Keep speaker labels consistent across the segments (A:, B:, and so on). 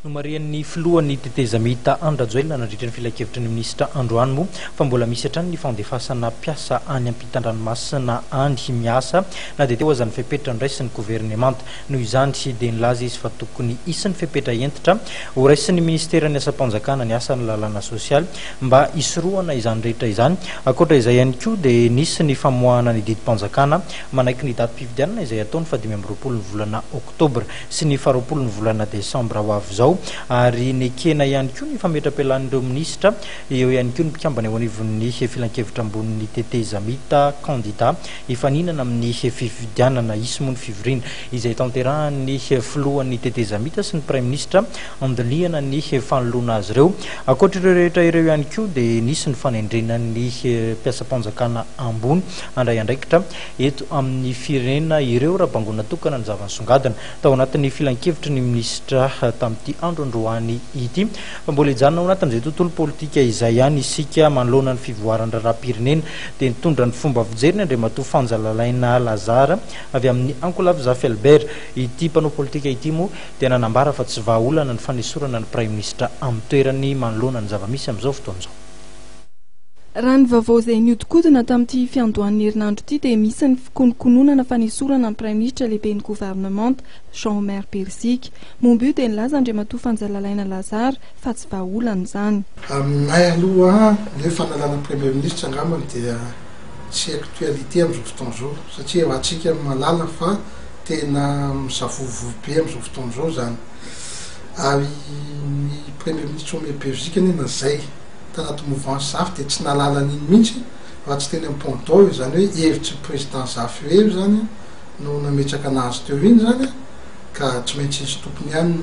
A: Numarian'ny filohan'ny tetezamita andrajoelina nandritra ny filakevitry ny ministra Androany moa fa mbola misy hatrany ny fandefasana piasa any ampitan-dranomasina any miasa na dia teo azany fepetra ndraisy ny gouvernemanta noho izany dia nilaza izy fa tokony isan'ny fepetra entitra ho raisin'ny ministeran'ny asa-panjakana ny asan'ny lalàna sosialy mba isoroana izany rehetra izany. Akoatra izay ihany koa dia nisy ny famoahana ny didim-panjakana manaiky ny datim-pifidianana izay ataony fa 2020 ny volana oktobra sy ny 20 ny volana desambra ho avy zao, ary nekena ihany koa ny fametra-pialan'ireo ministra eo ihany koa ny mpikambana eo anivon'ny filan-kevitra ambon'ny tetezamita candidat hifaninana amin'ny fifidianana isy moa ny fivoriana izay tanterahan'ny filohan'ny tetezamita sy ny praiminisitra andalihana ny fanoloana azy ireo. Akoatra ireo rehetra ireo ihany koa dia nisy ny fanendrenan'ny mpiasa-panjakana ambony andray andraikitra eto amin'ny firenena ireo raha bangona tokana ny zava-nisongadina tao anatin'ny filan-kevitry ny ministra tamin'ity andro androany ity fa mbola hijanona ao anatin'izay tontolo politika izay ihany isika manoloana ny fivoaran'ny raharaham-pirenena dia nitondra ny fomba fijeriny andriamatoa Fanja Lalaina Lazarre avy amin'ny ankolafy Zafy Albert. Ity mpanao politika ity moa dia nanambara fa tsy vahaolana ny fanesorana ny praiminisitra amin'ny toerany manoloana ny zava-misy amin'izao fotoan'izao.
B: Raha ny vaovao izay niodikodina tamin'ity fiandohan'ny herinandro ity dia misy ny fikonokononana fanesorana ny praiminisitra lehibe ny gouvernemanta Jean-Omer Persika. Momba io dia nilaza andriamatoa Fanja Lalaina Lazarre fa tsy vahaolana izany.
C: Aminay aloha ny fanalana premier ministre angambany dia tsy aktualité amin'izao fotoan'izao satria efa atsika malala fa tena misavovo be amin'izao fotoan'izao zany. Ary ny premier ministre Jean-Omer Persika nena zay tanaty mouvance Zafy dia tsy nalala an'iny mihitsy fa tsy teny am-pondao izany hoe hevitry président Zafy eo zany no nametraka anazy teo iny zany ka tsy maintsy izy tompony ihany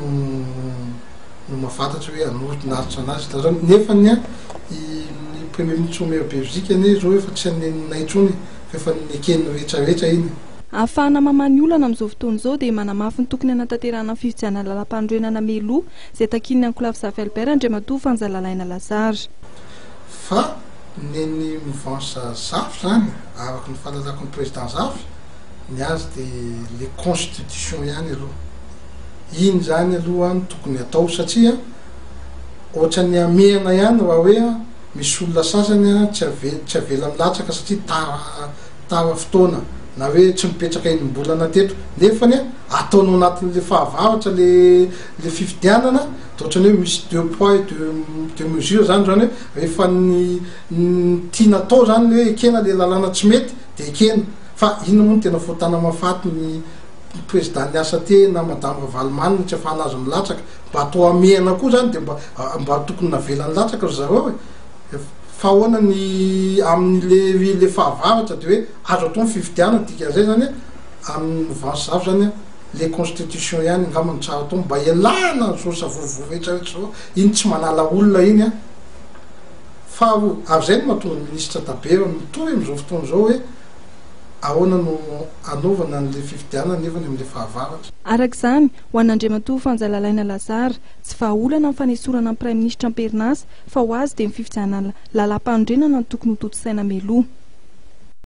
C: no mahafantatry hoe anorinaritra anazy zany. Nefa ny premier ministre Jean-Omer Persika zao efa tsy aneninay intsony fa efa nekeny rehetrarehetra iny.
B: Ahafahana mamany olana amin'izao fotoan'izao dia manamafy ny tokony hanatanterahana fifidianana lalam-pandroenana meloa izay takin'ny ankolafy Zafy Albert andriamatoa Fanja Lalaina Lazarre.
C: Fa neny mouvance Zafy zany araky ny fahalalako ny président Zafy ny azy dia le constitution ihany aloha iny zany aloha no tokony atao satria ohatra ny amehana ihany raha hoe misy olona sasany tsy avela milatsaka satria tara fotoana na hoe tsy mipetraka enim-bolana teto nefany ataonao anatin'le fahavaratra le fifidianana ohatrany hoe misy 2 poids 2 mesures zany hoe rehefa ny tiana atao zany hoe ekena le lalàna tsy mety dia ekena fa ino moa no tena fotana mafaty ny président ny asa te na madame Valmanina tsy afahanazy milatsaka mba atao amehana koa zany dia mba tokony navelany latsaka ry zareo fa ahoana ny amin'le fahavaratra dia hoe azo atao ny fifidianana dikan'izay zany amin'ny mouvance Zafy zany le constitution ihany angambany tsara atao mba ialana zao savovo rehetrarehetra zao iny tsy manala olona iny fa avy zay no mahatonga ny ministre Tabera mitohy amin'izao fotoan'izao hoe ahoana no anaovana an'le fifidianana nefany amin'le fahavaratra.
B: Arak'izany ho an'andriamatoa Fanja Lalaina Lazarre tsy vahaolana ny fanesorana ny praiminisitra am-perinasa fa ho azy dia ny fifidianana lalam-pandrenana no tokony ho toto saina meloa.